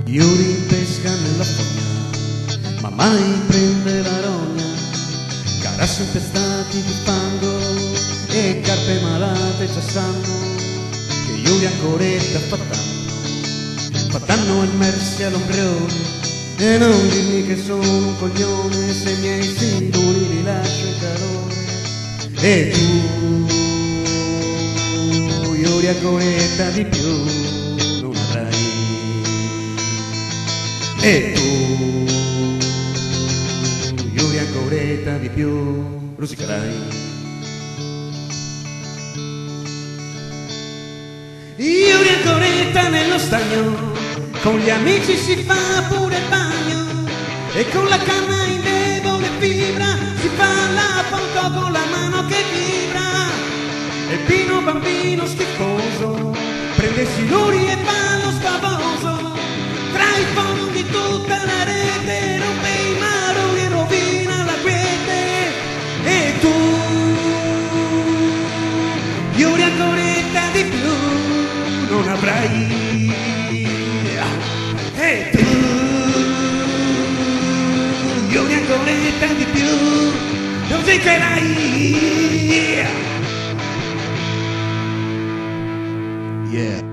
Yuri pesca nella fogna, ma mai prende la rogna. Carassi impestati di fango e carpe malate già sanno che Yuri ancoretta fa danno al mersi all'ombrione. E non dirmi che sono un coglione se i miei singoli rilascio il calore. E tu, Yuri ancoretta di più non avrai. E tu, Yuri ancoretta di più rosicherai. Yuri ancoretta nello stagno, con gli amici si fa pure il bagno, e con la canna in debole fibra si fa la foto con la mano che vibra. E Pino bambino schifoso prende siluri e fa lo spavoso, tra i fondi tutta la rete rompe i maroni e rovina la quiete. E tu, Yuri ancoretta di più non avrai. E tu, Yuri ancoretta di più non rosicherai. Yeah.